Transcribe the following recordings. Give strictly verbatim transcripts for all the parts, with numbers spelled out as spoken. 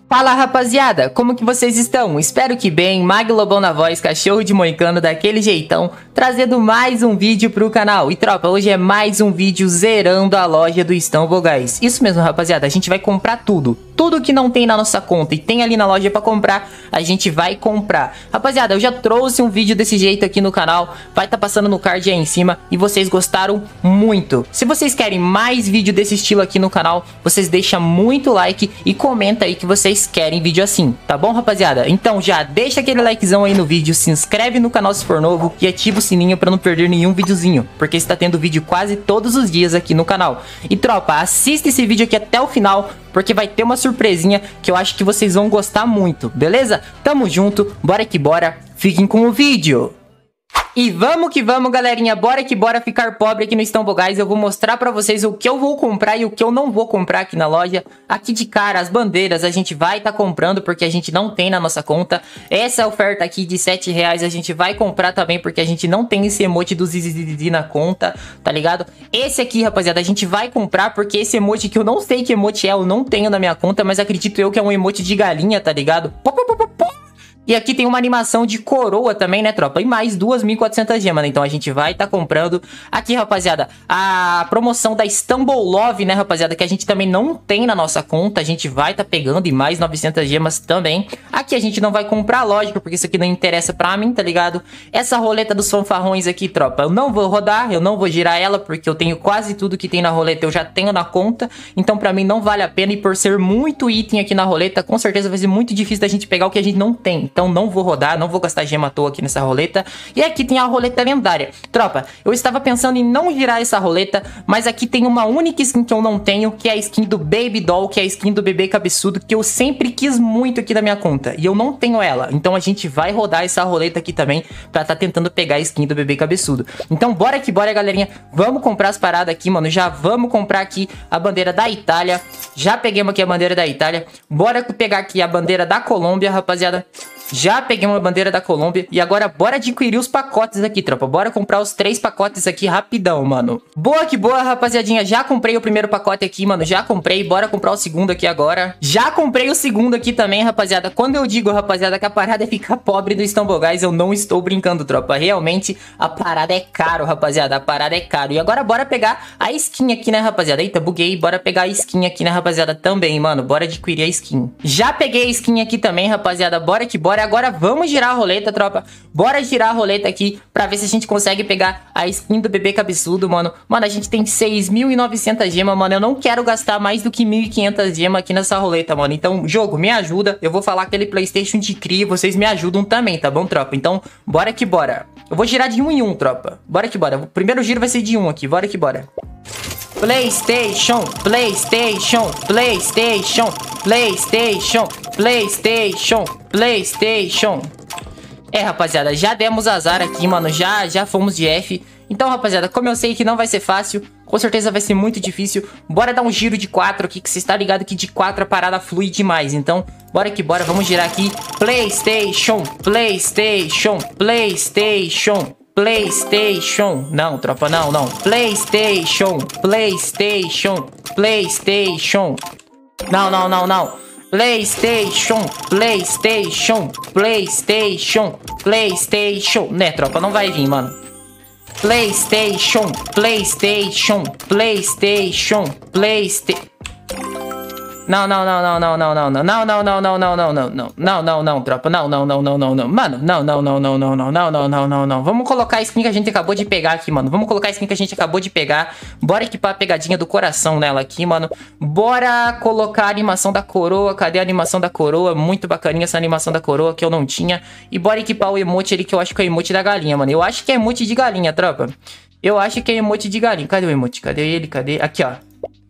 Fala rapaziada, como que vocês estão? Espero que bem, Mag Lobão na voz, cachorro de moicano daquele jeitão, trazendo mais um vídeo pro canal. E tropa, hoje é mais um vídeo zerando a loja do Stumble Guys. Isso mesmo rapaziada, a gente vai comprar tudo. Tudo que não tem na nossa conta e tem ali na loja pra comprar, a gente vai comprar. Rapaziada, eu já trouxe um vídeo desse jeito aqui no canal, vai estar tá passando no card aí em cima e vocês gostaram muito. Se vocês querem mais vídeo desse estilo aqui no canal, vocês deixam muito like e comenta aí que vocês querem vídeo assim, tá bom rapaziada? Então já deixa aquele likezão aí no vídeo, se inscreve no canal se for novo e ativa o sininho pra não perder nenhum videozinho, porque está tendo vídeo quase todos os dias aqui no canal. E tropa, assista esse vídeo aqui até o final, porque vai ter uma surpresinha que eu acho que vocês vão gostar muito, beleza? Tamo junto, bora que bora, fiquem com o vídeo! E vamos que vamos, galerinha, bora que bora ficar pobre aqui no Stumble Guys. Eu vou mostrar pra vocês o que eu vou comprar e o que eu não vou comprar aqui na loja. Aqui de cara, as bandeiras a gente vai estar tá comprando porque a gente não tem na nossa conta. Essa oferta aqui de sete reais a gente vai comprar também porque a gente não tem esse emote do Zizizizi na conta, tá ligado? Esse aqui, rapaziada, a gente vai comprar porque esse emote que eu não sei que emote é, eu não tenho na minha conta, mas acredito eu que é um emote de galinha, tá ligado? Pô, pô, pô, pô, pô. E aqui tem uma animação de coroa também, né, tropa? E mais duas mil e quatrocentas gemas, né? Então a gente vai estar tá comprando. Aqui, rapaziada, a promoção da Stumble Love, né, rapaziada? Que a gente também não tem na nossa conta. A gente vai estar tá pegando e mais novecentas gemas também. Aqui a gente não vai comprar, lógico, porque isso aqui não interessa pra mim, tá ligado? Essa roleta dos fanfarrões aqui, tropa, eu não vou rodar, eu não vou girar ela, porque eu tenho quase tudo que tem na roleta, eu já tenho na conta. Então pra mim não vale a pena. E por ser muito item aqui na roleta, com certeza vai ser muito difícil da gente pegar o que a gente não tem. Então não vou rodar, não vou gastar gema à toa aqui nessa roleta. E aqui tem a roleta lendária. Tropa, eu estava pensando em não girar essa roleta, mas aqui tem uma única skin que eu não tenho, que é a skin do Baby Doll, que é a skin do bebê cabeçudo, que eu sempre quis muito aqui na minha conta. E eu não tenho ela. Então a gente vai rodar essa roleta aqui também, pra tá tentando pegar a skin do bebê cabeçudo. Então bora que bora, galerinha. Vamos comprar as paradas aqui, mano. Já vamos comprar aqui a bandeira da Itália. Já peguemos aqui a bandeira da Itália. Bora pegar aqui a bandeira da Colômbia, rapaziada. Já peguei uma bandeira da Colômbia. E agora bora adquirir os pacotes aqui, tropa. Bora comprar os três pacotes aqui rapidão, mano. Boa que boa, rapaziadinha. Já comprei o primeiro pacote aqui, mano. Já comprei. Bora comprar o segundo aqui agora. Já comprei o segundo aqui também, rapaziada. Quando eu digo, rapaziada, que a parada é ficar pobre do Stumble Guys, eu não estou brincando, tropa. Realmente, a parada é caro, rapaziada. A parada é caro. E agora bora pegar a skin aqui, né, rapaziada? Eita, buguei. Bora pegar a skin aqui, né, rapaziada? Também, mano. Bora adquirir a skin. Já peguei a skin aqui também, rapaziada. Bora que bora. Agora vamos girar a roleta, tropa. Bora girar a roleta aqui pra ver se a gente consegue pegar a skin do bebê cabeçudo, mano. Mano, a gente tem seis mil e novecentas gemas, mano. Eu não quero gastar mais do que mil e quinhentas gemas aqui nessa roleta, mano. Então, jogo, me ajuda. Eu vou falar aquele PlayStation de cria. Vocês me ajudam também, tá bom, tropa? Então, bora que bora. Eu vou girar de um em um, tropa. Bora que bora. O primeiro giro vai ser de um aqui. Bora que bora. PlayStation, PlayStation, PlayStation, PlayStation, PlayStation, PlayStation. É, rapaziada, já demos azar aqui, mano. Já, já fomos de F. Então, rapaziada, como eu sei que não vai ser fácil, com certeza vai ser muito difícil. Bora dar um giro de quatro aqui, que você está ligado que de quatro a parada flui demais. Então, bora que bora, vamos girar aqui. PlayStation, PlayStation, PlayStation. PlayStation, não, tropa, não, não. PlayStation, PlayStation, PlayStation. Não, não, não, não. PlayStation, PlayStation, PlayStation, PlayStation. Né, tropa, não vai vir, mano. PlayStation, PlayStation, PlayStation, PlayStation. Não, não, não, não, não, não, não, não, não, não, não, não, não, não, não, não, não, não, não, tropa, não, não, não, não, não, não, mano, não, não, não, não, não, não, não, não, não, não, não, vamos colocar a skin que a gente acabou de pegar aqui, mano, vamos colocar a skin que a gente acabou de pegar, bora equipar a pegadinha do coração nela aqui, mano, bora colocar a animação da coroa, cadê a animação da coroa, muito bacaninha essa animação da coroa que eu não tinha, e bora equipar o emote ali que eu acho que é o emote da galinha, mano, eu acho que é emote de galinha, tropa, eu acho que é emote de galinha, cadê o emote, cadê ele, cadê, aqui, ó.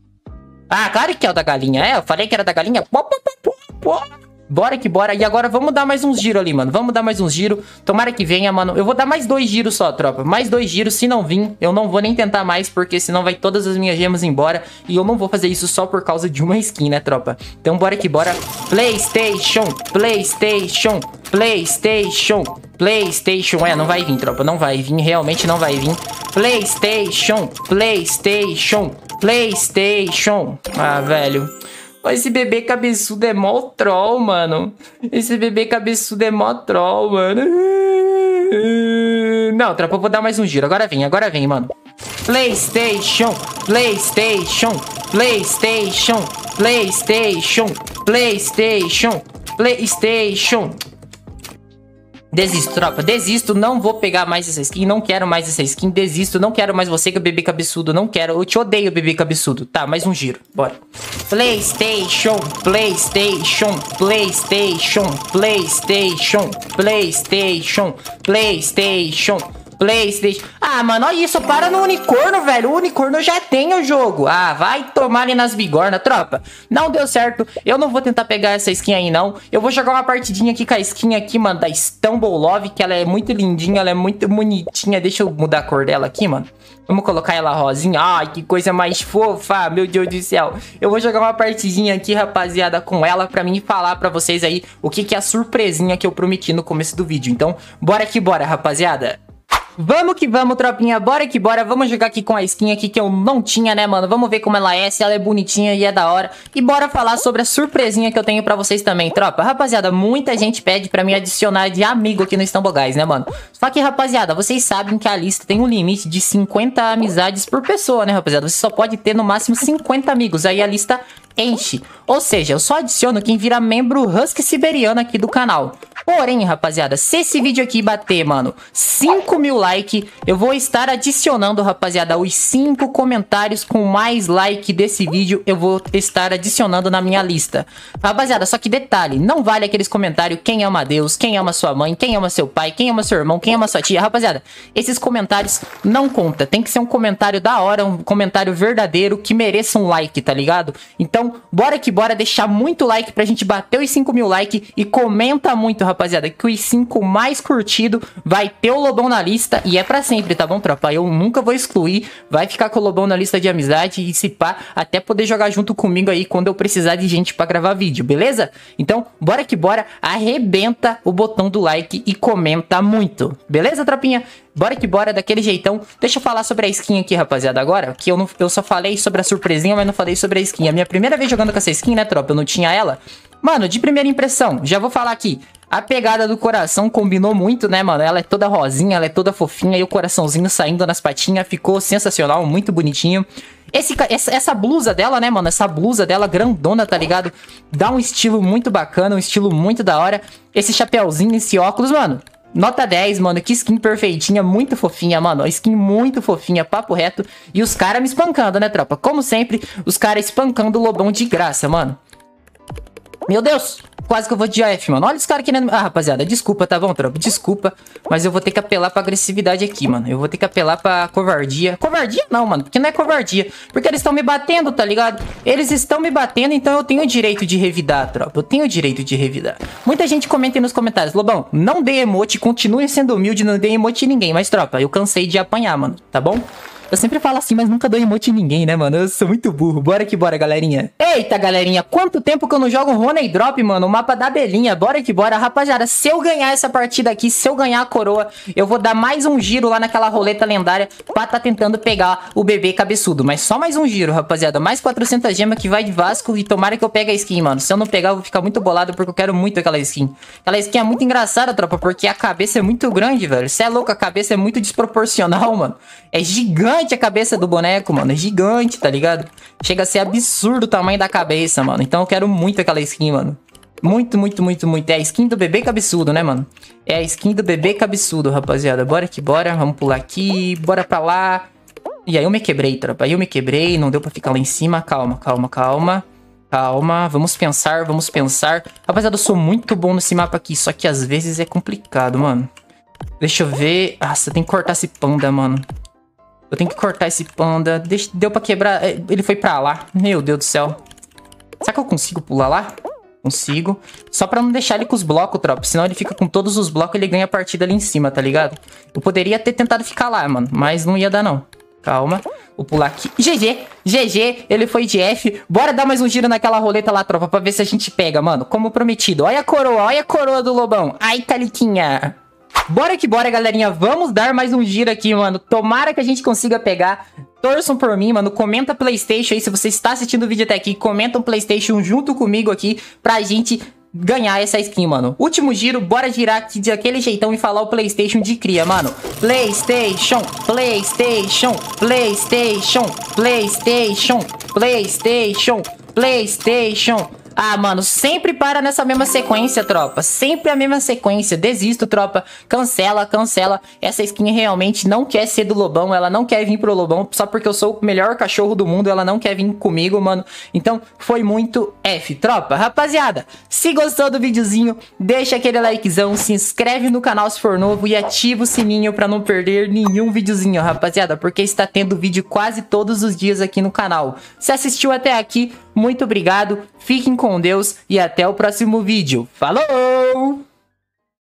Ah, claro que é o da galinha. É, eu falei que era da galinha. Pô, pô, pô, pô. Bora que bora. E agora vamos dar mais uns giros ali, mano. Vamos dar mais uns giros. Tomara que venha, mano. Eu vou dar mais dois giros só, tropa. Mais dois giros. Se não vir, eu não vou nem tentar mais, porque senão vai todas as minhas gemas embora. E eu não vou fazer isso só por causa de uma skin, né, tropa? Então bora que bora. PlayStation, PlayStation, PlayStation, PlayStation. É, não vai vir, tropa. Não vai vir. Realmente não vai vir. PlayStation, PlayStation, PlayStation. Ah, velho. Esse bebê cabeçudo é mó troll, mano. Esse bebê cabeçudo é mó troll, mano. Não, tropa, eu vou dar mais um giro. Agora vem, agora vem, mano. PlayStation, PlayStation, PlayStation, PlayStation, PlayStation, PlayStation. Desisto, tropa, desisto, não vou pegar mais essa skin, não quero mais essa skin, desisto, não quero mais você, que é bebê cabeçudo, não quero, eu te odeio, bebê cabeçudo. Tá, mais um giro, bora. PlayStation, PlayStation, PlayStation, PlayStation, PlayStation, PlayStation, PlayStation. Ah, mano, olha isso, para no unicórnio, velho. O unicórnio já tem o jogo. Ah, vai tomar ali nas bigornas, tropa. Não deu certo. Eu não vou tentar pegar essa skin aí, não. Eu vou jogar uma partidinha aqui com a skin aqui, mano, da Stumble Love, que ela é muito lindinha, ela é muito bonitinha. Deixa eu mudar a cor dela aqui, mano. Vamos colocar ela rosinha. Ai, que coisa mais fofa, meu Deus do céu. Eu vou jogar uma partidinha aqui, rapaziada, com ela, pra mim falar pra vocês aí o que que é a surpresinha que eu prometi no começo do vídeo. Então, bora que bora, rapaziada. Vamos que vamos, tropinha, bora que bora. Vamos jogar aqui com a skin aqui que eu não tinha, né, mano? Vamos ver como ela é, se ela é bonitinha e é da hora. E bora falar sobre a surpresinha que eu tenho pra vocês também, tropa. Rapaziada, muita gente pede pra me adicionar de amigo aqui no Stumble Guys, né, mano? Só que, rapaziada, vocês sabem que a lista tem um limite de cinquenta amizades por pessoa, né, rapaziada? Você só pode ter no máximo cinquenta amigos, aí a lista enche. Ou seja, eu só adiciono quem vira membro Husky Siberiano aqui do canal. Porém, rapaziada, se esse vídeo aqui bater, mano, cinco mil likes, eu vou estar adicionando, rapaziada, os cinco comentários com mais like desse vídeo, eu vou estar adicionando na minha lista. Rapaziada, só que detalhe, não vale aqueles comentários quem ama Deus, quem ama sua mãe, quem ama seu pai, quem ama seu irmão, quem ama sua tia. Rapaziada, esses comentários não conta, tem que ser um comentário da hora, um comentário verdadeiro que mereça um like, tá ligado? Então, bora que bora deixar muito like pra gente bater os cinco mil likes e comenta muito, rapaziada, que os cinco mais curtidos vai ter o Lobão na lista e é pra sempre, tá bom, tropa? Eu nunca vou excluir, vai ficar com o Lobão na lista de amizade e se pá, até poder jogar junto comigo aí quando eu precisar de gente pra gravar vídeo, beleza? Então, bora que bora, arrebenta o botão do like e comenta muito, beleza, tropinha? Bora que bora, daquele jeitão. Deixa eu falar sobre a skin aqui, rapaziada, agora. Que eu, não, eu só falei sobre a surpresinha, mas não falei sobre a skin. A minha primeira vez jogando com essa skin, né, tropa? Eu não tinha ela. Mano, de primeira impressão, já vou falar aqui. A pegada do coração combinou muito, né, mano? Ela é toda rosinha, ela é toda fofinha. E o coraçãozinho saindo nas patinhas. Ficou sensacional, muito bonitinho. Esse, essa, essa blusa dela, né, mano? Essa blusa dela grandona, tá ligado? Dá um estilo muito bacana, um estilo muito da hora. Esse chapéuzinho, esse óculos, mano. Nota dez, mano, que skin perfeitinha, muito fofinha, mano, skin muito fofinha, papo reto. E os caras me espancando, né, tropa? Como sempre, os caras espancando o Lobão de graça, mano. Meu Deus, quase que eu vou de A F, mano. Olha os caras querendo... Ah, rapaziada, desculpa, tá bom, tropa? Desculpa, mas eu vou ter que apelar pra agressividade aqui, mano. Eu vou ter que apelar pra covardia. Covardia não, mano, porque não é covardia. Porque eles estão me batendo, tá ligado? Eles estão me batendo, então eu tenho o direito de revidar, tropa. Eu tenho o direito de revidar. Muita gente comenta aí nos comentários. Lobão, não dê emote, continue sendo humilde, não dê emote em ninguém. Mas, tropa, eu cansei de apanhar, mano, tá bom? Eu sempre falo assim, mas nunca dou emote em ninguém, né, mano? Eu sou muito burro. Bora que bora, galerinha. Eita, galerinha, quanto tempo que eu não jogo um Honey Drop, mano? O mapa da abelhinha. Bora que bora. Rapaziada, se eu ganhar essa partida aqui, se eu ganhar a coroa, eu vou dar mais um giro lá naquela roleta lendária pra tá tentando pegar o bebê cabeçudo. Mas só mais um giro, rapaziada. Mais quatrocentas gemas que vai de Vasco e tomara que eu pegue a skin, mano. Se eu não pegar, eu vou ficar muito bolado porque eu quero muito aquela skin. Aquela skin é muito engraçada, tropa, porque a cabeça é muito grande, velho. Você é louco, a cabeça é muito desproporcional, mano. É gigante a cabeça do boneco, mano. É gigante, tá ligado? Chega a ser absurdo o tamanho da cabeça, mano. Então eu quero muito aquela skin, mano. Muito, muito, muito, muito. É a skin do bebê cabeçudo, né, mano? É a skin do bebê cabeçudo, rapaziada. Bora que bora. Vamos pular aqui. Bora pra lá. E aí eu me quebrei, tropa. Aí eu me quebrei. Não deu pra ficar lá em cima. Calma, calma, calma. Calma. Vamos pensar, vamos pensar. Rapaziada, eu sou muito bom nesse mapa aqui. Só que às vezes é complicado, mano. Deixa eu ver. Nossa, tem que cortar esse panda, mano. Eu tenho que cortar esse panda. Deixa, deu pra quebrar. Ele foi pra lá. Meu Deus do céu. Será que eu consigo pular lá? Consigo. Só pra não deixar ele com os blocos, tropa. Senão ele fica com todos os blocos e ele ganha a partida ali em cima, tá ligado? Eu poderia ter tentado ficar lá, mano. Mas não ia dar, não. Calma. Vou pular aqui. G G. G G. Ele foi de F. Bora dar mais um giro naquela roleta lá, tropa. Pra ver se a gente pega, mano. Como prometido. Olha a coroa. Olha a coroa do Lobão. Ai, caliquinha. Bora que bora, galerinha. Vamos dar mais um giro aqui, mano. Tomara que a gente consiga pegar. Torçam por mim, mano. Comenta PlayStation aí. Se você está assistindo o vídeo até aqui, comenta um PlayStation junto comigo aqui pra gente ganhar essa skin, mano. Último giro, bora girar aqui daquele jeitão e falar o PlayStation de cria, mano. PlayStation, PlayStation, PlayStation, PlayStation, PlayStation, PlayStation. Ah, mano, sempre para nessa mesma sequência, tropa. Sempre a mesma sequência. Desisto, tropa. Cancela, cancela. Essa skin realmente não quer ser do Lobão. Ela não quer vir pro Lobão. Só porque eu sou o melhor cachorro do mundo. Ela não quer vir comigo, mano. Então, foi muito F, tropa. Rapaziada, se gostou do videozinho, deixa aquele likezão. Se inscreve no canal se for novo. E ativa o sininho pra não perder nenhum videozinho, rapaziada. Porque está tendo vídeo quase todos os dias aqui no canal. Se assistiu até aqui, muito obrigado. Fiquem com Deus e até o próximo vídeo. Falou!